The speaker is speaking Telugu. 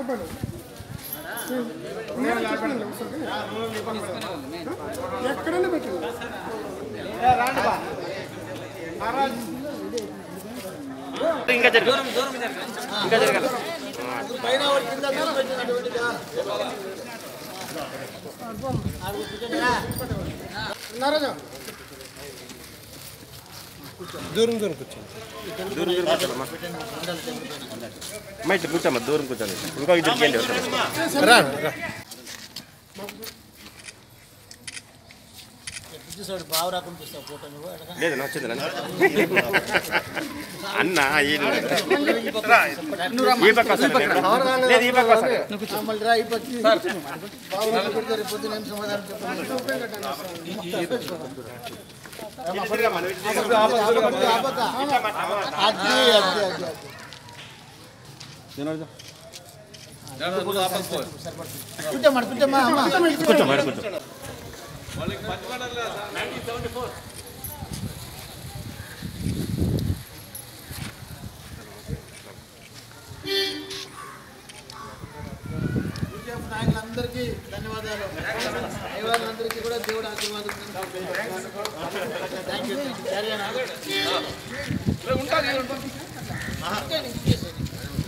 ఎక్కడైనా పెట్టండి. ఇంకా జరగాలి, ఇంకా జరగాలి. దూరం దూరం కూర్చోండి. దూరం దూరం కూర్చోమ్మా. ఇటు కూర్చోమ్మా, దూరం కూర్చోండి. ఇంకో ఇద్దరు చేయండి. రా రా. లేదు నచ్చింది అన్న ఈ పక్క లేదు, ఈ పక్క నాయకులందరికీ ధన్యవాదాలు. దైవాలందరికీ కూడా దేవుడు ఆశీర్వాదం. Thank you.